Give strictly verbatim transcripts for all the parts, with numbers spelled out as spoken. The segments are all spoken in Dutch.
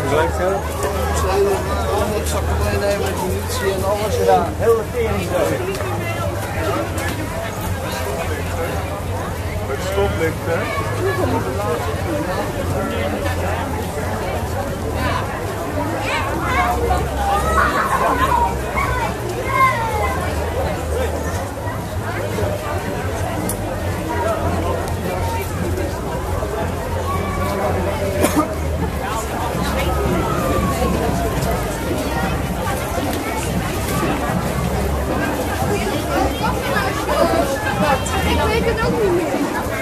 gelijk zelf. Ik zak hem meenemen met munitie en alles. Ja, heel de tering zo. Met stoplicht, hè? Ik weet het ook niet meer.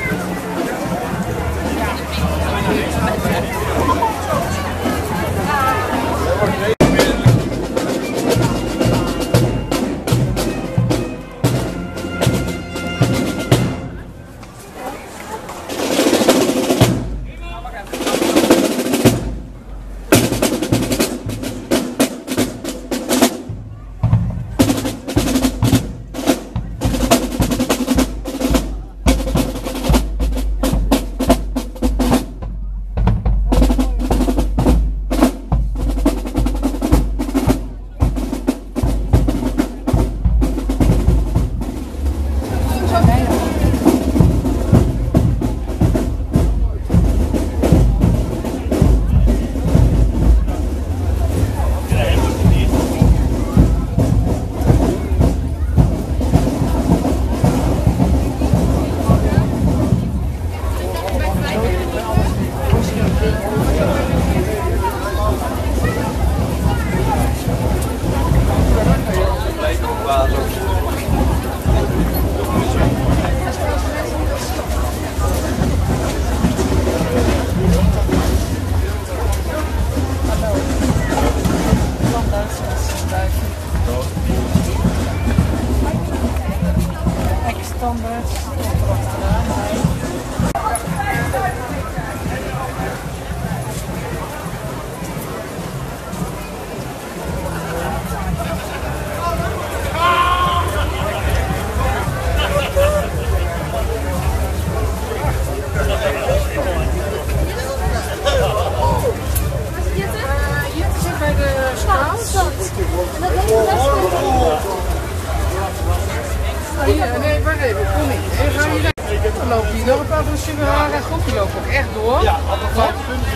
Nee, wacht even, kom niet. Even gaan hier. Dan loopt die dorp af en Sugarara goed, die loopt ook echt door. Ja, wat?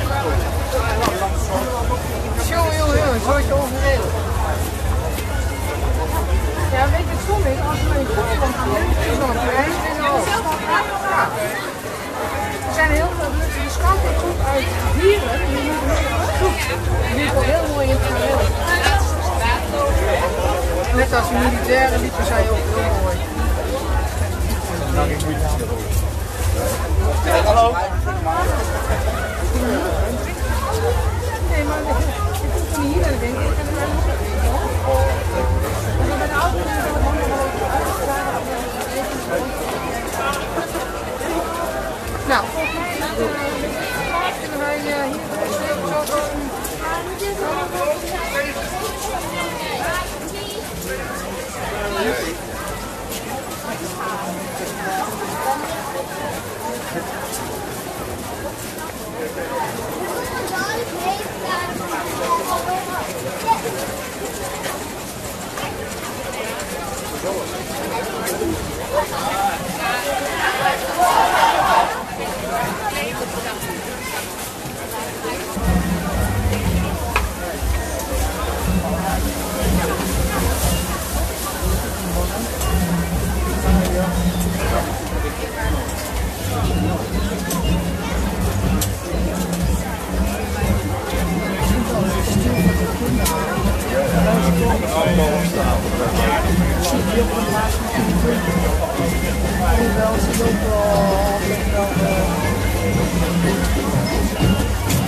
Jongen, jongen, jongen, zo is je ongereden. Ja, weet je het stom is, als we in Griekenland gaan, is nog een prijs en zo. Ja. Er zijn heel veel mensen die schatten goed uit dieren, die moeten goed. Die liepen heel mooi in het gareel. Net als de militairen liepen zij ook heel mooi. Ja, hallo. Nee, maar ik hoef niet hier naar de winkel. Ik kan er maar niet bij de auto is het allemaal wel even uitgegaan. Nou, volgens mij kunnen wij hier zo Hoewel ze ook wel